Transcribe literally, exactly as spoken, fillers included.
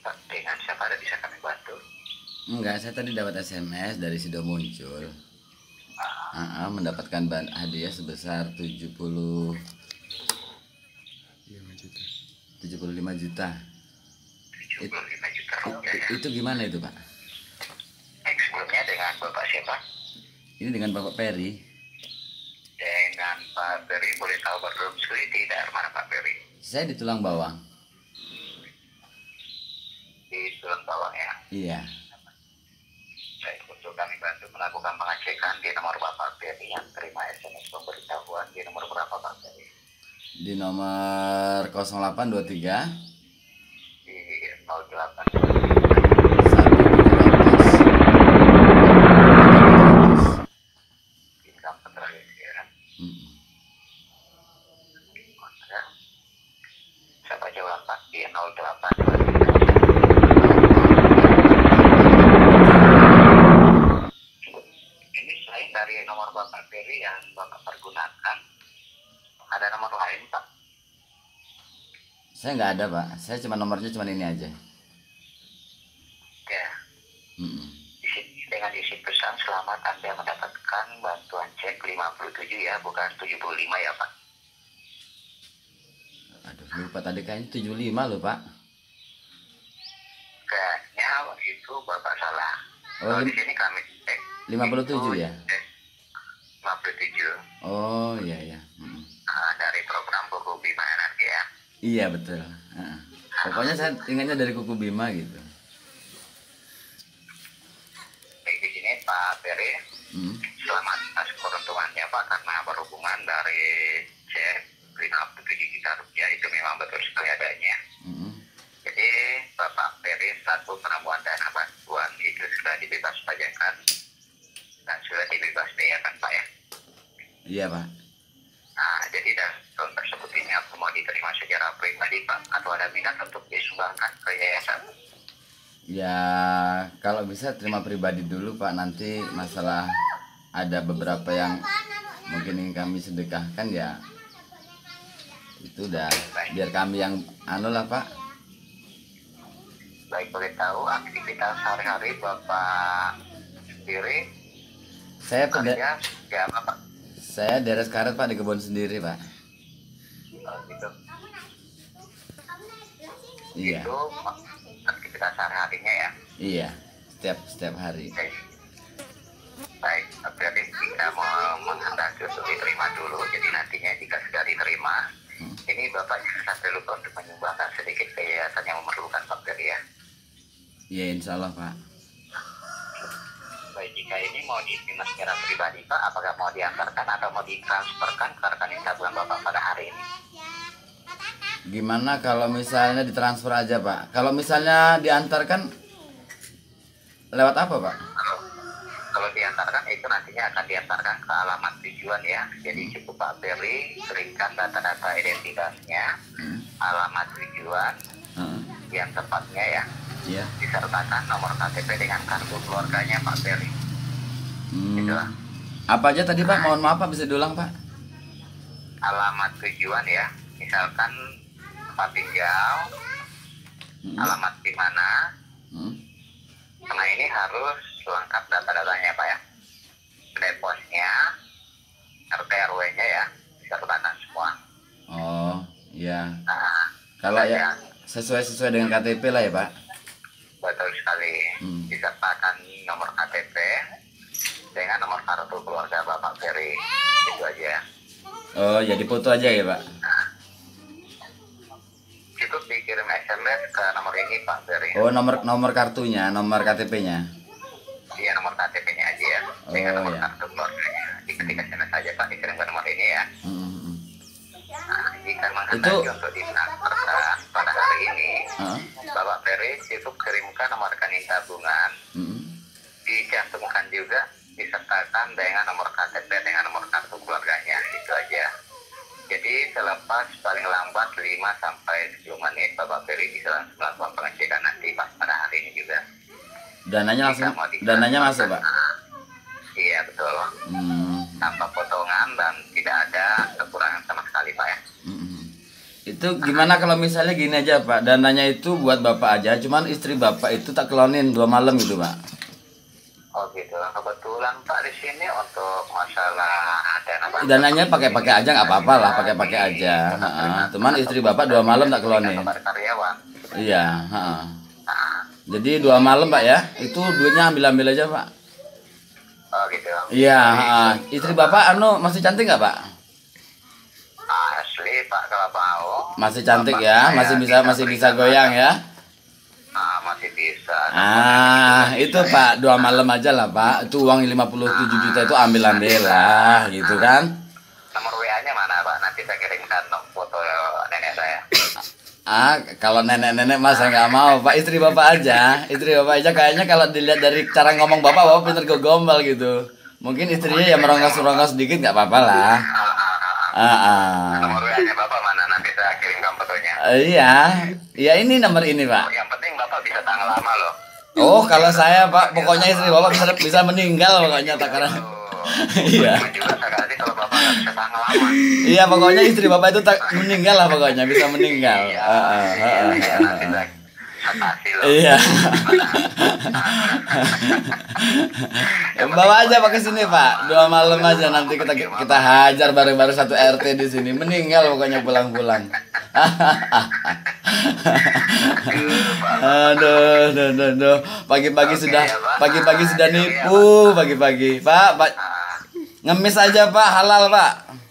Pak, dengan siapa ada bisa kami bantu? Enggak, saya tadi dapat S M S dari Sido Muncul. Ah, Aa mendapatkan ban hadiah sebesar tujuh puluh tujuh puluh lima juta. tujuh It, puluh lima juta it, rupiah ya. itu gimana itu, Pak? Baik, sebelumnya dengan Bapak siapa? Ini dengan Bapak Peri. Dengan Pak Ferry, boleh tahu berdomisili di daerah mana Pak Ferry? Saya di Tulang Bawang. Di Tulang Bawang ya. Iya. Baik, untuk kami bantu melakukan pengecekan di nomor Bapak Ferry yang terima S M S pemberitahuan di nomor berapa Pak Ferry? Di nomor nol delapan dua tiga Di nol delapan satu bintang terakhir ya. Mm. Maka, siapa jawab Pak di nol delapan. Ini selain dari nomor Bapak Ferry yang Bapak pergunakan, ada nomor lain Pak? Saya nggak ada, Pak. Saya cuma nomornya cuma ini aja. Ya, Mm-mm. di sini dengan isi pesan selamat Anda mendapatkan bantuan cek lima puluh tujuh ya, bukan tujuh puluh lima ya Pak. Aduh, lupa tadi kayaknya tujuh puluh lima loh, Pak. Kayaknya itu Bapak salah. Oh, Kalau lim- di sini kami cek lima puluh tujuh itu ya? cek lima puluh tujuh. Oh, iya ya. Mm. Ah, dari program Buku Bima Energi ya. Iya, betul. Heeh. Pokoknya saya ingatnya dari Kuku Bima gitu. Baik, di sini Pak Ferry, Mm. selamat atas keuntungannya Pak, karena berhubungan dari cek lima puluh tujuh juta rupiah itu memang betul sekali adanya. Mm. Jadi Bapak Ferry satu penemuan dana bantuan itu sudah dibebas pajakan dan sudah dibebas biaya kan Pak ya. Iya, Pak. Nah, jadi bantuan tersebut ini aku mau diterima secara pribadi Pak, atau ada minat untuk disumbangkan ke yayasan? Ya, kalau bisa terima pribadi dulu, Pak. Nanti masalah ada beberapa yang mungkin ingin kami sedekahkan ya. Itu udah biar kami yang anu lah, Pak. Baik, boleh tahu aktivitas sehari-hari Bapak sendiri Saya pada kerja ya apa Pak? saya deres karet, Pak, di kebun sendiri, Pak. Oh, gitu. Iya. Itu aktivitas sehari-harinya ya. Iya. Setiap setiap hari. Baik, baik, berarti kita mau menghendaki untuk diterima dulu. Jadi nantinya jika sudah diterima, Hmm. ini Bapak sampai lupa untuk menyumbangkan sedikit ke yayasan yang memerlukan Pak Ferry ya. Iya, insya Allah, Pak. Baik, jika ini mau diterima secara pribadi Pak, apakah mau diantarkan atau mau ditransferkan ke rekening tabungan Bapak pada hari ini? Gimana kalau misalnya ditransfer aja, Pak? Kalau misalnya diantarkan lewat apa, Pak? Kalau kalau diantarkan itu nantinya akan diantarkan ke alamat tujuan ya. Jadi cukup Pak Ferry berikan data-data identitasnya, Hmm. alamat tujuan Heeh. yang tepatnya ya, Iya. disertakan nomor K T P dengan kartu keluarganya Pak Ferry. Hmm. Itulah Apa aja tadi, Pak? Mohon maaf, Pak, bisa diulang, Pak? alamat tujuan ya, misalkan tempat tinggal, Hmm. alamat di mana. Hmm. Karena ini harus lengkap data-datanya Pak ya, deposnya, R T R W-nya ya, disertakan semua. Oh, iya. Nah, Kalau ya sesuai sesuai dengan K T P lah ya, Pak. betul sekali. Hmm. Disertakan nomor K T P dengan nomor kartu keluarga Bapak Ferry. Itu aja. Oh, ya dipoto aja ya, Pak. Cukup dikirim S M S ke nomor ini Pak Ferry. Oh, nomor nomor kartunya, nomor K T P-nya. Iya, nomor K T P-nya aja ya. Dengan Oh, nomor ya. kartu keluarganya. Diketik S M S aja Pak, dikirim ke nomor ini ya. Hmm, hmm, hmm. Nah, jika menghendaki Itu- untuk ditransferkan pada hari ini, Heeh. Bapak Ferry cukup kirimkan nomor rekening tabungan. Hmm. Dicantumkan juga disertakan dengan nomor K T P dengan nomor kartu keluarganya. Itu aja. Jadi selepas paling lambat lima sampai sepuluh menit Bapak Ferry bisa langsung melakukan pengecekan nanti Pak pada hari ini juga. Dananya langsung Jika mau ditransferkan, dananya masuk, Pak. Iya betul, Hmm. tanpa potongan dan tidak ada kekurangan sama sekali Pak ya. Hmm. Itu Itu gimana kalau misalnya gini aja Pak, dananya itu buat Bapak aja, cuman istri Bapak itu tak kelonin dua malam gitu Pak. Oh gitu. Kebetulan Pak di sini untuk masalah dana bantuan Dananya pakai-pakai aja nggak apa-apa lah, pakai-pakai aja. Heeh. Cuman istri Bapak dua malam tak kelonin. kepada karyawan. Iya, heeh. Nah, Jadi dua malam Pak ya, itu duitnya ambil-ambil aja Pak. oh gitu. Iya, heeh. Istri Bapak anu masih cantik nggak Pak? Asli Pak kalau mau. Masih cantik Bapak ya, saya masih bisa masih bisa berikan goyang ya. Ah, masih bisa. Ah, itu Pak, dua malam aja lah Pak. Itu uang lima puluh tujuh juta itu ambil-ambil lah, gitu kan? Nomor W A-nya mana Pak? Nanti saya kirimkan foto nenek saya. Ah, kalau nenek-nenek mas saya nggak mau Pak, istri Bapak aja. Istri Bapak aja kayaknya kalau dilihat dari cara ngomong Bapak, Bapak pinter gombal gitu. Mungkin istrinya ya merongos-merongos sedikit nggak apa-apa lah. Ah, ah, ah. Ah, ah. Nomor W A-nya Bapak mana? Nanti saya kirimkan fotonya. Eh, iya, iya ini nomor ini Pak. Yang penting Bapak bisa tahan lama loh. Oh, kalau saya Pak, pokoknya istri Bapak bisa bisa meninggal pokoknya tak karena. Iya. Cuma juga sekali kalau Bapak nggak bisa tahan lama. Iya, pokoknya istri Bapak itu tak meninggal lah pokoknya, bisa meninggal. Iya, Ah, ah, ah, iya, ah, iya, ah, nanti ah. saya atasi loh. Iya. Bawa aja pakai sini Pak, dua malam aja nanti kita kita hajar bareng-bareng satu R T di sini, meninggal pokoknya pulang-pulang. Aduh, aduh, aduh, aduh. Pagi-pagi sudah, pagi-pagi sudah nipu, pagi-pagi. Pak, Pak, Ah, ngemis aja Pak, halal Pak.